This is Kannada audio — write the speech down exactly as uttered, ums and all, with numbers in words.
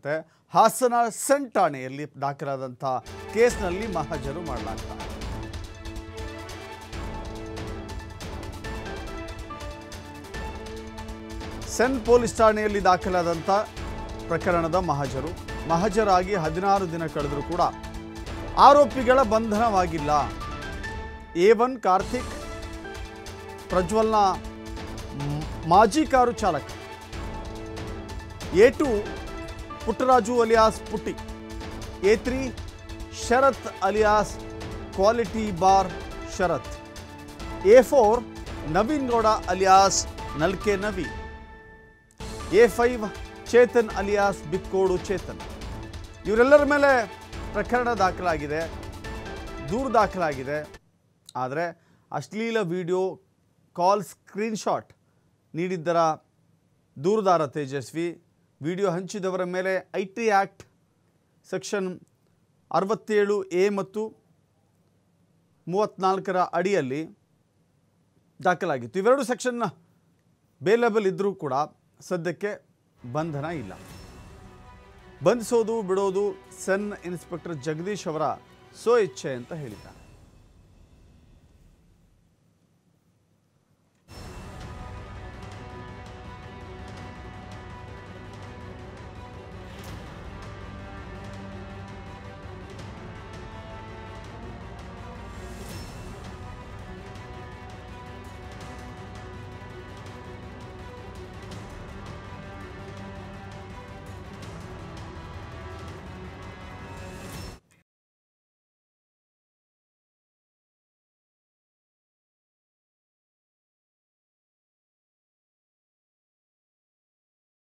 ಮಾಡಲಾಗುತ್ತೆ. ಹಾಸನ ಸೆನ್ ಠಾಣೆಯಲ್ಲಿ ದಾಖಲಾದಂಥ ಕೇಸ್ನಲ್ಲಿ ಮಹಜರು ಮಾಡಲಾಗ್ತದೆ. ಸೆನ್ ಪೊಲೀಸ್ ಠಾಣೆಯಲ್ಲಿ ದಾಖಲಾದಂಥ ಪ್ರಕರಣದ ಮಹಜರು ಮಹಜರಾಗಿ ಹದಿನಾರು ದಿನ ಕಳೆದರೂ ಕೂಡ ಆರೋಪಿಗಳ ಬಂಧನವಾಗಿಲ್ಲ. ಎ ಒನ್ ಕಾರ್ತಿಕ್, ಪ್ರಜ್ವಲ್ನ ಮಾಜಿ ಕಾರು ಚಾಲಕ, A two Puttaraju alias Putti, A three Sharath alias quality bar Sharath, A four Naveen Gowda alias Nalke Navi, A five Chethan alias Bikkodu Chethan. ಇವರೆಲ್ಲರ ಮೇಲೆ ಪ್ರಕರಣ ದಾಖಲಾಗಿದೆ, ದೂರು ದಾಖಲಾಗಿದೆ. ಆದರೆ ಅಶ್ಲೀಲ ವಿಡಿಯೋ ಕಾಲ್ ಸ್ಕ್ರೀನ್ಶಾಟ್ ನೀಡಿದ್ದರ ದೂರುದಾರ ತೇಜಸ್ವಿ ವಿಡಿಯೋ ಹಂಚಿದವರ ಮೇಲೆ ಐ ಟಿ ಆ್ಯಕ್ಟ್ ಸೆಕ್ಷನ್ ಅರವತ್ತೇಳು ಎ ಮತ್ತು ಮೂವತ್ತ್ನಾಲ್ಕರ ಅಡಿಯಲ್ಲಿ ದಾಖಲಾಗಿತ್ತು. ಇವೆರಡು ಸೆಕ್ಷನ್ ಬೇಲೇಬಲ್ ಇದ್ದರೂ ಕೂಡ ಸದ್ಯಕ್ಕೆ ಬಂಧನ ಇಲ್ಲ. ಬಂಧಿಸೋದು ಬಿಡೋದು ಸೆನ್ ಇನ್ಸ್ಪೆಕ್ಟರ್ ಜಗದೀಶ್ ಅವರ ಸ್ವ ಇಚ್ಛೆ ಅಂತ ಹೇಳಿದ್ದಾರೆ.